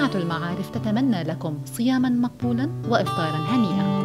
جامعة المعارف تتمنى لكم صياما مقبولا وإفطارا هنيئا.